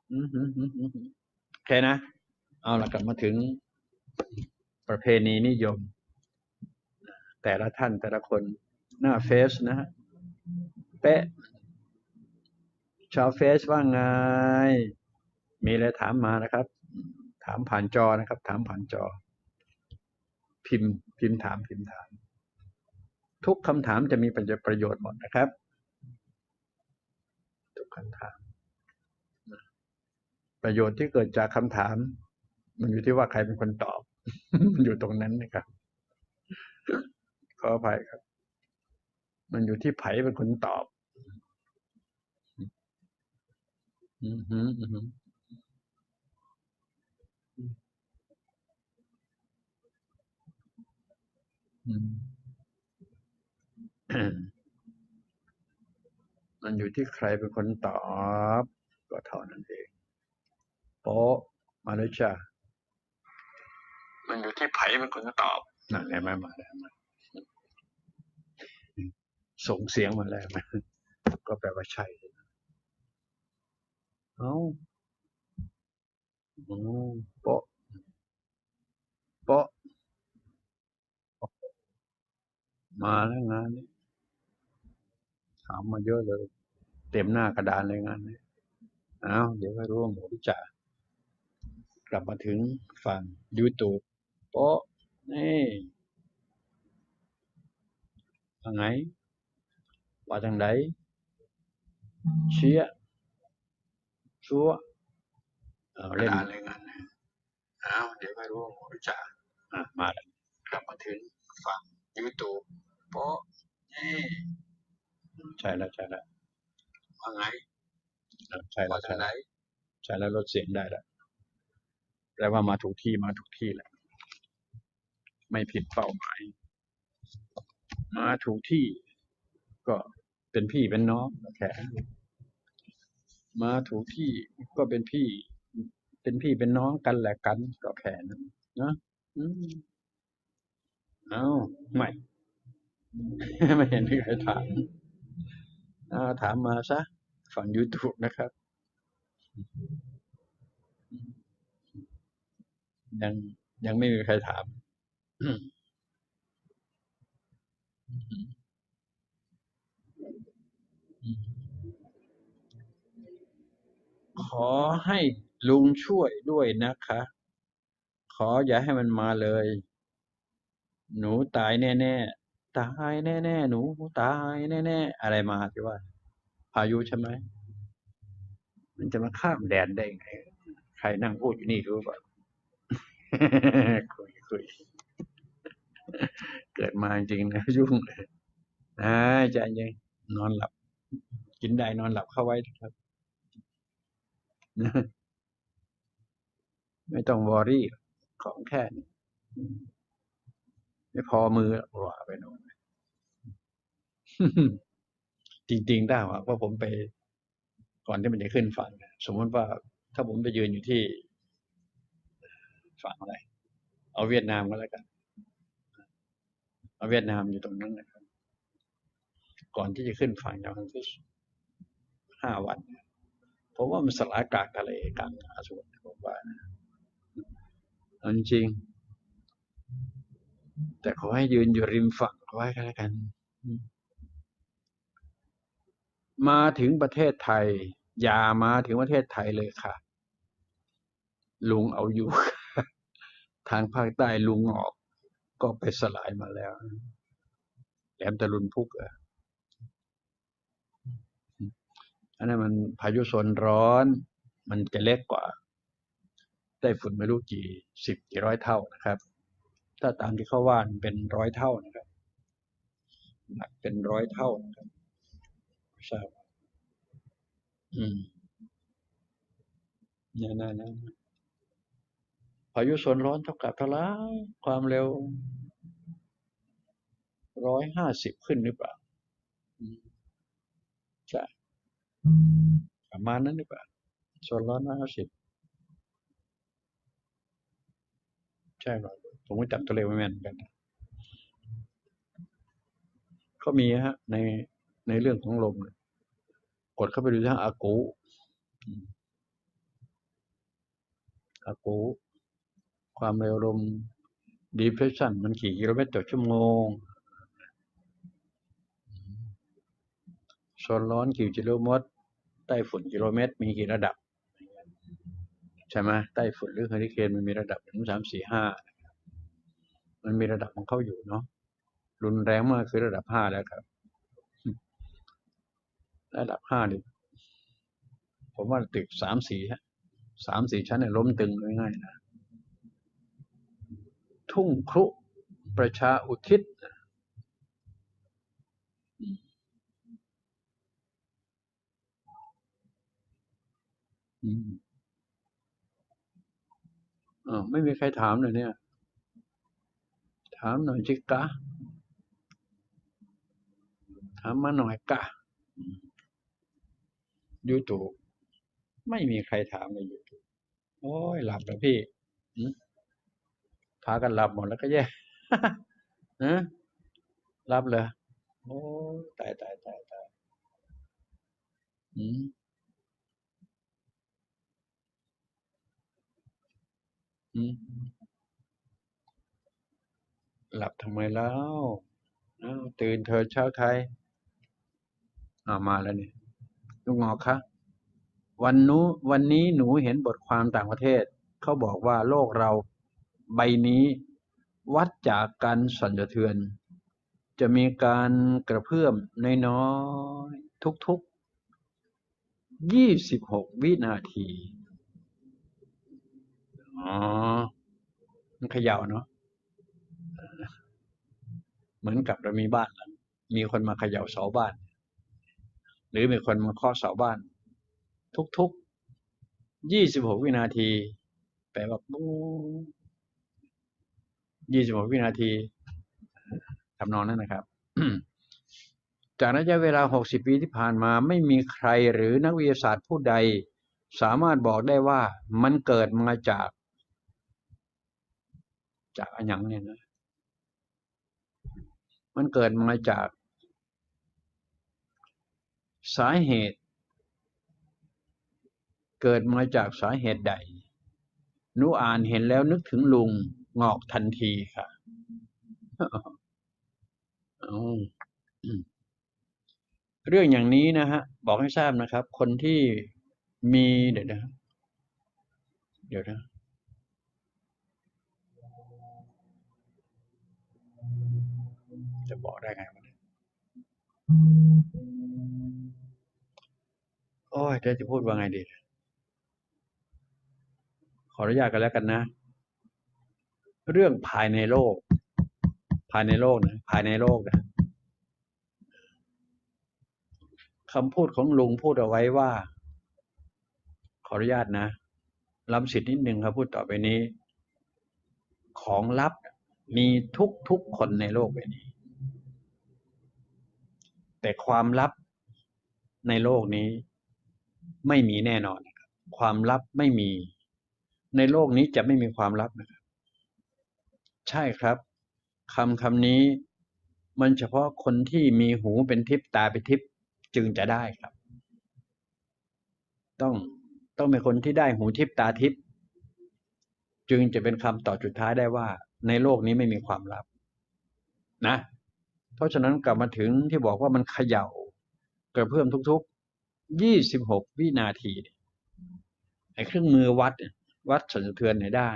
โอเคนะเอาละกลับมาถึงประเพณีนิยมแต่ละท่านแต่ละคนหน้าเฟซนะฮะเป๊ะชาวเฟซว่าไงมีอะไรถามมานะครับถามผ่านจอนะครับถามผ่านจอพิมพ์ถามทุกคำถามจะมีประโยชน์หมดนะครับทุกคำถามประโยชน์ที่เกิดจากคำถามมันอยู่ที่ว่าใครเป็นคนตอบมันอยู่ตรงนั้นนะครับขออภัยครับมันอยู่ที่ไผเป็นคนตอบอือหืออือหืออืมมันอยู่ที่ใครเป็นคนตอบก็เท่านั้นเองโป๊ะมาเลยจ้ะมันอยู่ที่ไผเป็นคนตอบนั่นไงมาแล้วส่งเสียงมาแล้วก็แปลว่าใช่เอ้าโอ้โป๊ะโป๊ะมาแล้วงานนี้ถามมาเยอะเลยเต็มหน้ากระดานเลยงานนี้เอ้าเดี๋ยวก็รู้ว่าหมูพิจากลับมาถึงฝั่ง YouTube โป๊ะนี่ว่าไงว่าทางไหนเชียร์ชัวเล่นอะไรงานอ้าวเดี๋ยวก็รู้ว่าหมูพิจามาแล้วกลับมาถึงฝั่ง YouTube โป๊ะนี่ใช่แล้วใช่แล้วว่าไงใช่แล้วใช่แล้วใช่แล้วลดเสียงได้แล้วแปลว่ามาถูกที่มาถูกที่แล้วไม่ผิดเป้าหมายมาถูกที่ก็เป็นพี่เป็นน้องแค่มาถูกที่ก็เป็นพี่เป็นน้องกันแหละกันก็แค่นั้นนะอืมเอ้าไม่ไม่เห็นมีใครถามถามมาซะฝั่ง YouTube นะครับยังยังไม่มีใครถามขอให้ลุงช่วยด้วยนะคะขออย่าให้มันมาเลยหนูตายแน่ๆตายแน่ๆหนูตายแน่ๆอะไรมาที่ว่าพายุใช่ไหมมันจะมาข้ามแดนได้ไงใครนั่งพูดอยู่นี่รู้ป่ะคุยเกิดมาจริงๆนะยุ่งเลยใจเย็นนอนหลับกินได้นอนหลับเข้าไว้ครับไม่ต้องวอรี่ของแค่นี้ไม่พอมือว่าไปโน่นจริงๆได้ว่าผมไปก่อนที่มันจะขึ้นฝั่งสมมติว่าถ้าผมไปยืนอยู่ที่ฝั่งอะไรเอาเวียดนามก็แล้วกันเอาเวียดนามอยู่ตรงนั้นนะครับก่อนที่จะขึ้นฝั่งอย่างที่5 วันผมว่ามันสลายกลางทะเลกลางมหาสมุทรผมว่าจริงๆแต่ขอให้ยืนอยู่ริมฝั่งไว้ก็แล้วกันมาถึงประเทศไทยอย่ามาถึงประเทศไทยเลยค่ะลุงเอาอยู่ทางภาคใต้ลุงออกก็ไปสลายมาแล้วแหลมตะลุนพุกอันนั้นมันพายุโซนร้อนมันจะเล็กกว่าไต้ฝุ่นไม่รู้กี่10กี่ร้อยเท่านะครับถ้าตามที่เขาว่ามันเป็น100 เท่านะครับหนักเป็น100 เท่านะครับไม่ทราบอืมนั่นพายุโซนร้อนเท่ากับเท่าไหรความเร็ว150ขึ้นหรือเปล่าใช่ประมาณนั้นหรือเปล่าโซนร้อน150ใช่ป่ะผมก็จับตัวเลขไม่แม่นเหมือนกันเขามีฮะในเรื่องของลมกดเข้าไปดูทางอากูอากูความเร็วลม depression มันกี่กิโลเมตรต่อชั่วโมงโซนร้อนกี่กิโลเมตรใต้ฝุ่นกิโลเมตรมีกี่ระดับใช่ไหมใต้ฝุ่นหรือเฮอริเคนมันมีระดับ1 2 3 4 5มันมีระดับของเขาอยู่เนาะรุนแรงมากคือระดับ5แล้วครับระดับ5นี่ผมว่าตึก3-4ชั้นเนี่ยล้มตึงง่ายๆนะทุ่งครุประชาอุทิศไม่มีใครถามเลยเนี่ยถามหน่อยจิกะถามมาหน่อยกะยูทูบไม่มีใครถามเลยยูทูบโอ้ยหลับแล้วพี่พากันหลับหมดแล้วก็แย่หลับเลยโอ้ตายหลับทำไมแล้วตื่นเถิดชาวไทยมาแล้วนี่ลุงหงอกคะวันนี้หนูเห็นบทความต่างประเทศเขาบอกว่าโลกเราใบนี้วัดจากการสั่นสะเทือนจะมีการกระเพื่อมน้อยๆทุกๆ26วินาทีมันเขย่าเนาะเหมือนกับเรามีบ้านมีคนมาเขย่าเสาบ้านหรือมีคนมาเคาะเสาบ้านทุกๆ26วินาทีแปลว่าปุ๊บ26วินาทีทำนองนั้นนะครับจากระยะเวลา60 ปีที่ผ่านมาไม่มีใครหรือนักวิทยาศาสตร์ผู้ใดสามารถบอกได้ว่ามันเกิดมาจากอันยังเนี่ยนะมันเกิดมาจากสาเหตุเกิดมาจากสาเหตุใดหนูอ่านเห็นแล้วนึกถึงลุงงอกทันทีค่ะเรื่องอย่างนี้นะฮะบอกให้ทราบนะครับคนที่มีเดี๋ยวนะจะบอกได้ไงวะโอ้ยจะพูดว่าไงดีขออนุญาตกันแล้วกันนะเรื่องภายในโลกนะภายในโลกนะคำพูดของลุงพูดเอาไว้ว่าขออนุญาตนะล้ำสิทธิ์นิดนึงครับพูดต่อไปนี้ของลับมีทุกคนในโลกใบนี้แต่ความลับในโลกนี้ไม่มีแน่นอนความลับไม่มีในโลกนี้จะไม่มีความลับนะครับใช่ครับคำนี้มันเฉพาะคนที่มีหูเป็นทิพย์ตาเป็นทิพย์จึงจะได้ครับต้องเป็นคนที่ได้หูทิพย์ตาทิพย์จึงจะเป็นคำต่อสุดท้ายได้ว่าในโลกนี้ไม่มีความลับนะเพราะฉะนั้นกลับมาถึงที่บอกว่ามันเขย่ากระเพื่อมทุกๆ26วินาทีไอ้เครื่องมือวัดสั่นสะเทือนได้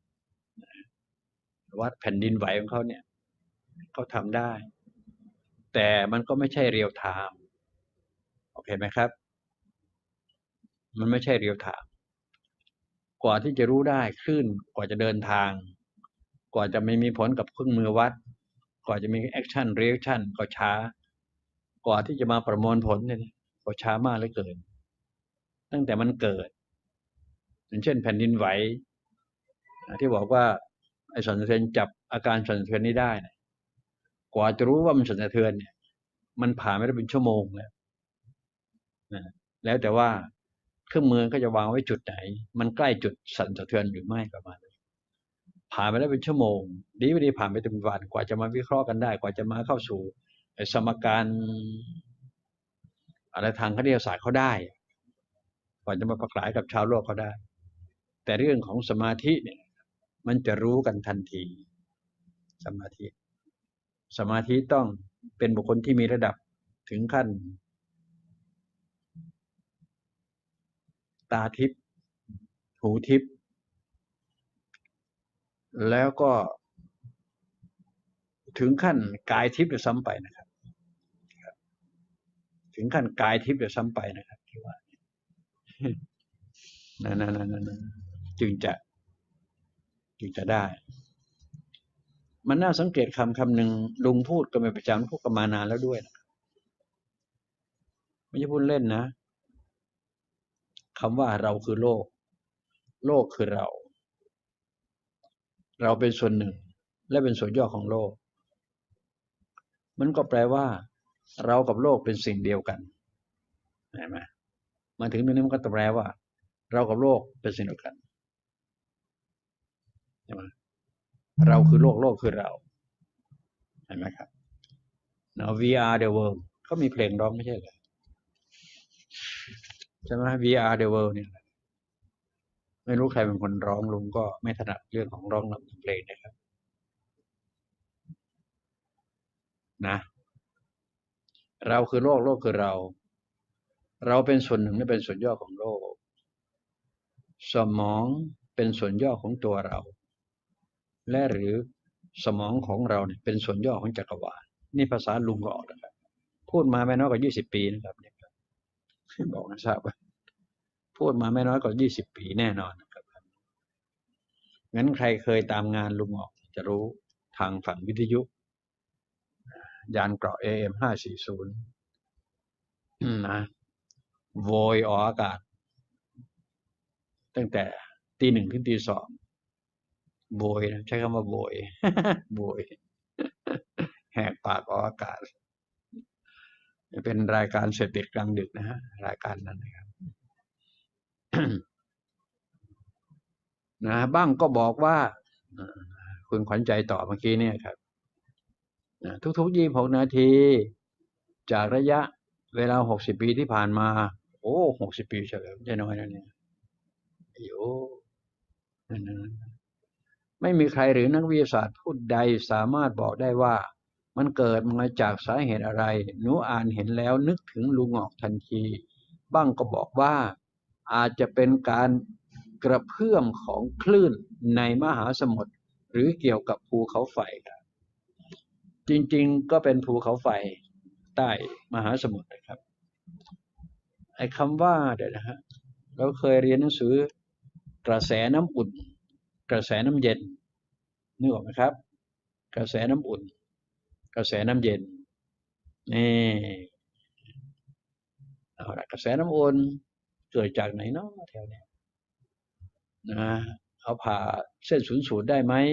วัดแผ่นดินไหวของเขาเนี่ยเขาทำได้แต่มันก็ไม่ใช่เรียลไทม์โอเคไหมครับมันไม่ใช่เรียลไทม์กว่าที่จะรู้ได้คลื่นกว่าจะเดินทางกว่าจะไม่มีผลกับเครื่องมือวัดกว่าจะมีแอคชั่นเรีแอคชั่นก็ช้ากว่าที่จะมาประมวลผลเนี่ยก็ช้ามากเหลือเกินตั้งแต่มันเกิดอย่างเช่นแผ่นดินไหวที่บอกว่าไอ้สั่นสะเทือนจับอาการสั่นสะเทือนนี้ได้กว่าจะรู้ว่ามันสั่นสะเทือนเนี่ยมันผ่านไปได้เป็นชั่วโมงแล้วแต่ว่าเครื่องมือก็จะวางไว้จุดไหนมันใกล้จุดสั่นสะเทือนหรือไม่ประมาณนั้นผ่านไปแล้วเป็นชั่วโมงดีไม่ดีผ่านไปเป็นวันกว่าจะมาวิเคราะห์กันได้กว่าจะมาเข้าสู่สมการอะไรทางคณิตศาสตร์เขาได้กว่าจะมาประกาศกับชาวโลกเขาได้แต่เรื่องของสมาธิเนี่ยมันจะรู้กันทันทีสมาธิต้องเป็นบุคคลที่มีระดับถึงขั้นตาทิพย์หูทิพย์แล้วก็ถึงขั้นกายทิพย์ด้วยซ้ำไปนะครับถึงขั้นกายทิพย์ด้วยซ้ำไปนะครับที่ว่านั่นจึงจะได้มันน่าสังเกตคำหนึ่งลุงพูดก็ไม่ประจำพูดกันมานานแล้วด้วยนะไม่ใช่พูดเล่นนะคำว่าเราคือโลกโลกคือเราเป็นส่วนหนึ่งและเป็นส่วนย่อของโลกมันก็แปลว่าเรากับโลกเป็นสิ่งเดียวกันเห็นไหมมาถึงตรงนี้มันก็แปลว่าเรากับโลกเป็นสิ่งเดียวกันใช่ไหมเราคือโลกโลกคือเราเห็นไหมครับ Now we are the world เขามีเพลงร้องไม่ใช่เหรอใช่ไหม We are the world เนี่ยไม่รู้ใครเป็นคนร้องลุงก็ไม่ถนัดเรื่องของร้องนำเพลงนะครับนะเราคือโลกโลกคือเราเป็นส่วนหนึ่งและเป็นส่วนย่อของโลกสมองเป็นส่วนย่อของตัวเราและหรือสมองของเราเนี่ยเป็นส่วนย่อของจักรวาลนี่ภาษาลุงก็ออกนะครับพูดมาไม่น้อยกว่า20 ปีนะครับเนี่ยบอกนะทราบว่าพูดมาไม่น้อยกว่า20 ปีแน่นอนนะครับงั้นใครเคยตามงานลุงออกจะรู้ทางฝั่งวิทยุยานเกราะ AM 540นะโวยออกอากาศตั้งแต่ตี 1ถึงตี 2โวยนะใช้คำว่าโวยโวยแหกปากออกอากาศเป็นรายการเสพติดกลางดึกนะฮะรายการนั้นนะครับนะบ้างก็บอกว่าคุณขวัญใจต่อเมื่อกี้เนี่ยครับทุกๆ26 นาทีจากระยะเวลา60 ปีที่ผ่านมาโอ้60 ปีเฉลิมจะน้อยนะเนี่ยโอ้ไม่มีใครหรือนักวิทยาศาสตร์ผู้ใดสามารถบอกได้ว่ามันเกิดมาจากสาเหตุอะไรหนูอ่านเห็นแล้วนึกถึงลุงออกทันทีบ้างก็บอกว่าอาจจะเป็นการกระเพื่อมของคลื่นในมหาสมุทรหรือเกี่ยวกับภูเขาไฟครับจริงๆก็เป็นภูเขาไฟใต้มหาสมุทรนะครับไอ้คำว่าเดี๋ยวนะฮะเราเคยเรียนหนังสือกระแสน้ำอุ่นกระแสน้ำเย็นนึกออกไหมครับกระแสน้ำอุ่นกระแสน้ำเย็นนี่เอาละกระแสน้ำอุ่นเกิดจากไหนเนาะแถวนี้นะเอาผ่าเส้นศูนย์สูตรได้ไหม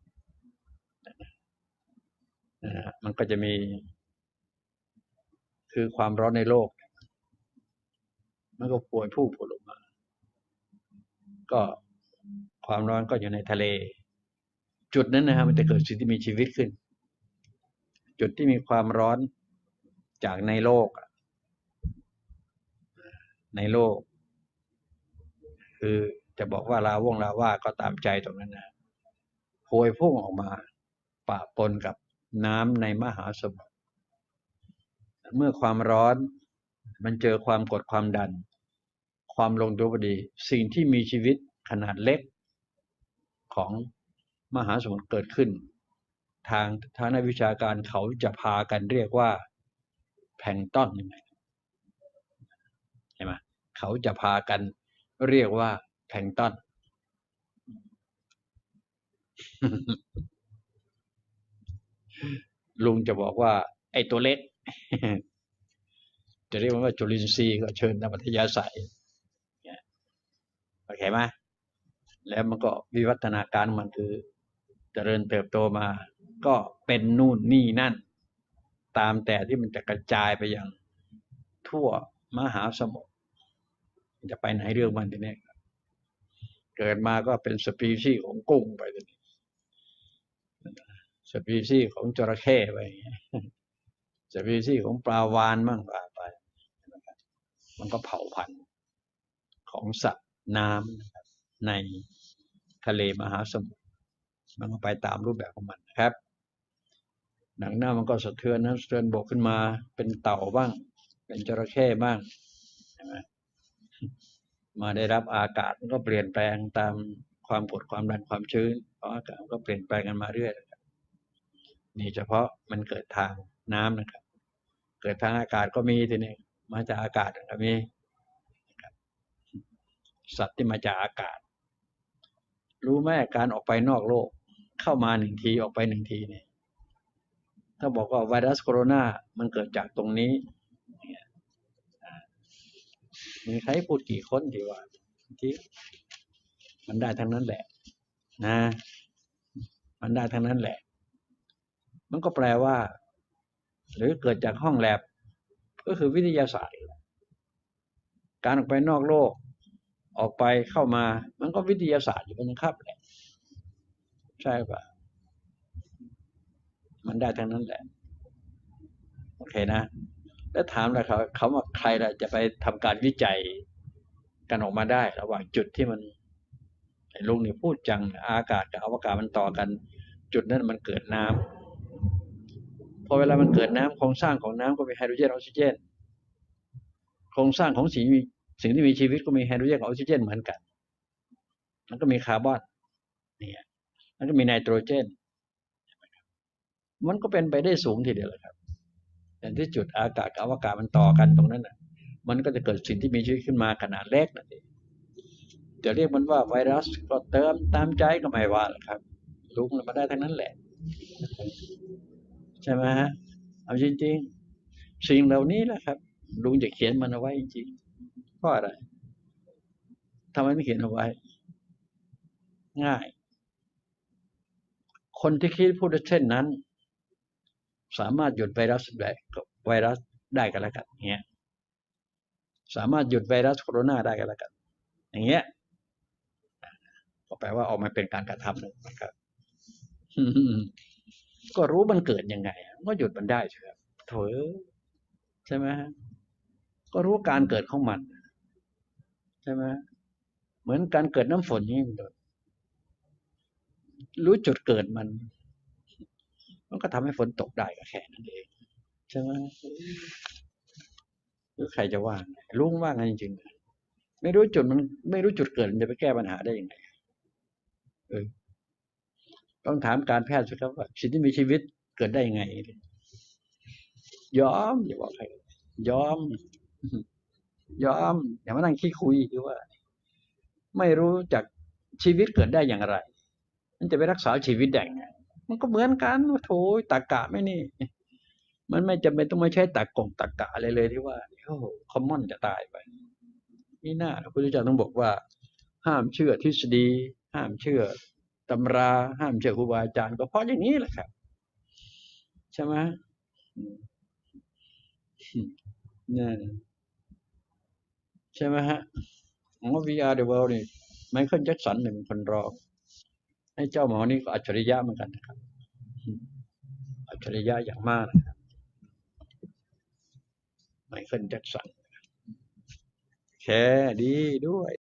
มันก็จะมีคือความร้อนในโลกมันก็ป่วยพุ่งลงมาก็ความร้อนก็อยู่ในทะเลจุดนั้นนะครับมันจะเกิดสิ่งที่มีชีวิตขึ้นจุดที่มีความร้อนจากในโลกคือจะบอกว่าลาว่าก็ตามใจตรงนั้นนะโพยพุ่งออกมาปะปนกับน้ำในมหาสมุทรเมื่อความร้อนมันเจอความกดความดันความลงตัวพอดีสิ่งที่มีชีวิตขนาดเล็กของมหาสมุทรเกิดขึ้นทางนักวิชาการเขาจะพากันเรียกว่าแพลงก์ตอนยังไงใช่ไหมเขาจะพากันเรียกว่าแพลงก์ตอนลุงจะบอกว่าไอ้ตัวเล็กจะเรียกว่าจุลินทรีย์ก็เชิญตามอัธยาศัยโอเคไหมแล้วมันก็วิวัฒนาการมันคือเจริญเติบโตมาก็เป็นนู่นนี่นั่นตามแต่ที่มันจะกระจายไปอย่างทั่วมหาสมุทรจะไปไหนเรื่องมันทีนี้เกิดมาก็เป็นสปีชีส์ของกุ้งไปทีนี้สปีชีส์ของจระเข้ไปสปีชีส์ของปลาวาฬมั่งไปมันก็เผ่าพันธุ์ของสัตว์น้ำในทะเลมหาสมุทรมันก็ไปตามรูปแบบของมันนะครับหนังหน้ามันก็สะเทือนน้ำสะเทือนบกขึ้นมาเป็นเต่าบ้างเป็นจระเข้บ้างใช่ไหมมาได้รับอากาศมันก็เปลี่ยนแปลงตามความกดความดันความชื้นเพราะอากาศก็เปลี่ยนแปลงกันมาเรื่อยนี่เฉพาะมันเกิดทางน้ำนะครับเกิดทางอากาศก็มีทีนี้มาจากอากาศก็มีสัตว์ที่มาจากอากาศรู้ไหมการออกไปนอกโลกเข้ามาหนึ่งทีออกไปหนึ่งทีเนี่ยถ้าบอกว่าไวรัสโคโรนามันเกิดจากตรงนี้มีใครพูดกี่คนที่ว่าที่มันได้ทั้งนั้นแหละนะมันได้ทั้งนั้นแหละมันก็แปลว่าหรือเกิดจากห้องแลบก็คือวิทยาศาสตร์การออกไปนอกโลกออกไปเข้ามามันก็วิทยาศาสตร์อยู่เป็นครับแหละใช่ป่ะมันได้ทั้งนั้นแหละโอเคนะแล้วถามเลยเขาว่าใครล่ะจะไปทำการวิจัยกันออกมาได้ระหว่างจุดที่มันลุงนี่พูดจังอากาศกับอวกาศมันต่อกันจุดนั้นมันเกิดน้ำพอเวลามันเกิดน้ำโครงสร้างของน้ำก็มีไฮโดรเจนออกซิเจนโครงสร้างของสิ่งที่มีชีวิตก็มีไฮโดรเจนกับออกซิเจนเหมือนกันมันก็มีคาร์บอนเนี่ยมันก็มีไนโตรเจนมันก็เป็นไปได้สูงทีเดียวเลยครับแต่ที่จุดอากาศกับอวกาศมันต่อกันตรงนั้นน่ะมันก็จะเกิดสิ่งที่มีชีวิตขึ้นมาขนาดเล็กนั่นเองจะเรียกมันว่าไวรัสก็เติมตามใจก็ไม่ว่าหรอกครับลุงมาได้ทั้งนั้นแหละใช่ไหมฮะเอาจริงๆสิ่งเหล่านี้แหละครับลุงจะเขียนมันเอาไว้จริงๆเพราะอะไรทำไมไม่เขียนเอาไว้ง่ายคนที่คิดพูดเช่นนั้นสามารถหยุดไวรัสได้กันแล้วกันเงี้ยสามารถหยุดไวรัสโคโรนาได้กันแล้วกันอย่างเงี้ยก็แปลว่าออกมาเป็นการกระทำหนึ่งนะครับก็รู้มันเกิดยังไงก็หยุดมันได้ใช่ไหมโถใช่ไหมก็รู้การเกิดของมันใช่ไหมเหมือนการเกิดน้ำฝนนี่รู้จุดเกิดมันก็ทำให้ฝนตกได้ก็แค่นั้นเองใช่ไหมหรือใครจะว่าลุงว่าไงจริงๆไม่รู้จุดมันไม่รู้จุดเกิดมันจะไปแก้ปัญหาได้ยังไงต้องถามการแพทย์สิครับว่าสิ่งที่มีชีวิตเกิดได้ยังไงยอมอย่าบอกใครยอมอย่ามานั่งขี้คุยหรือว่าไม่รู้จักชีวิตเกิดได้อย่างไรมันจะไปรักษาชีวิตได้ไงมันก็เหมือนกันว่าโถตรรกะไม่นี่มันไม่จำเป็นต้องมาใช้ตรรกะอะไรเลยที่ว่าโอ้คอมมอนจะตายไปนี่น่าพระพุทธเจ้าต้องบอกว่าห้ามเชื่อทฤษฎีห้ามเชื่อตำราห้ามเชื่อครูบาอาจารย์ก็เพราะอย่างนี้แหละครับใช่ไหมเนี่ยใช่ไหมฮะอ๋อ VR the World นี่ไมเคิลแจ็คสันหนึ่งคนร้องให้เจ้าหมอนี่ก็อัจฉริยะเหมือนกันนะครับอัจฉริยะอย่างมากนะครับไมเคิลแจ็คสันแค่ดีด้วย